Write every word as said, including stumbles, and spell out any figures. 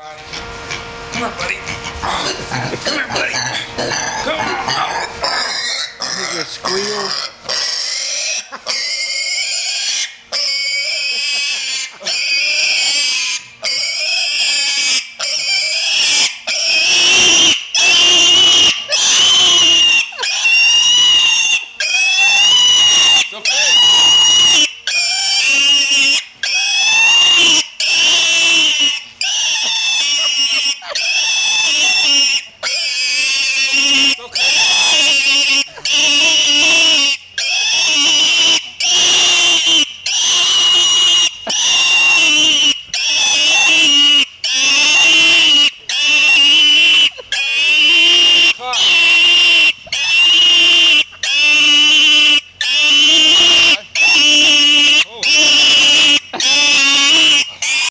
Come on, buddy. Come here, buddy. Come on. Here's your squeal.